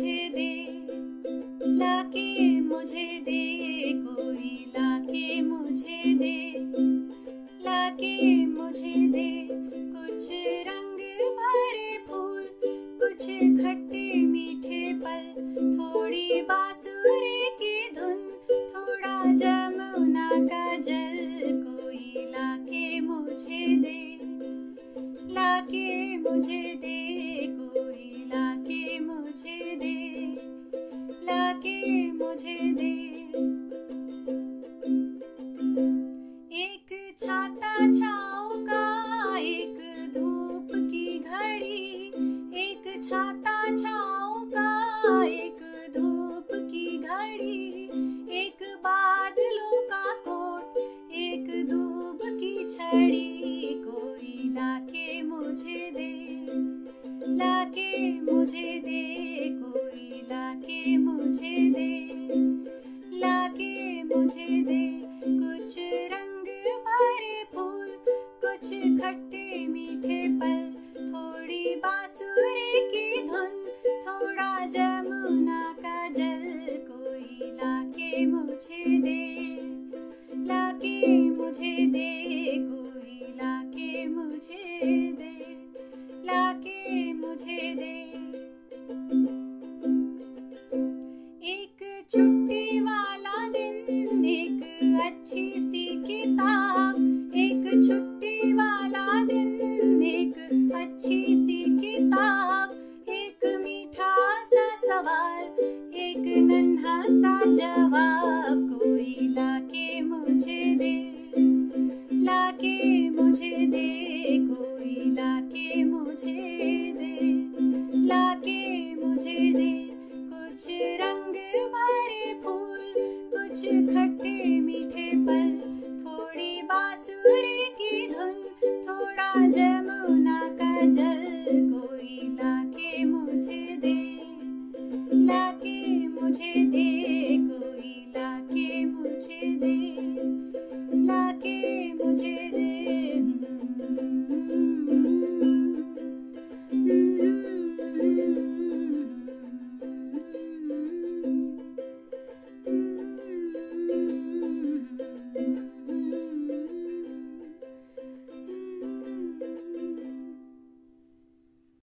मुझे दे, लाके मुझे दे, कोई लाके मुझे दे, लाके मुझे दे। कुछ रंग भरे फूल, कुछ खट्टे मीठे पल, थोड़ी बांसुरी की धुन, थोड़ा जमुना का जल, कोई लाके मुझे दे, लाके मुझे दे, कोई लाके मुझे दे, लाके मुझे दे। एक छाता छाँव का, एक धूप की घड़ी, एक छाता छाँव का, एक धूप की घड़ी, एक बादलों का कोट, एक धूप की छड़ी, कोई लाके मुझे दे, लाके मुझे दे, कोई लाके मुझे दे, लाके मुझे दे। कुछ रंग भरे फूल, कुछ खट्टे मीठे पल, थोड़ी बांसुरी की धुन, थोड़ा जमुना का जल, कोई लाके मुझे दे, लाके मुझे दे, कोई लाके मुझे दे, लाके मुझे दे। एक छुट्टी वाला दिन, एक अच्छी सी किताब, एक छुट्टी वाला दिन, एक अच्छी सी किताब, एक मीठा सा सवाल, एक नन्हा सा जवाब, कोई लाके मुझे दे, लाके मुझे दे, कोई लाके मुझे दे, लाके मुझे दे। कुछ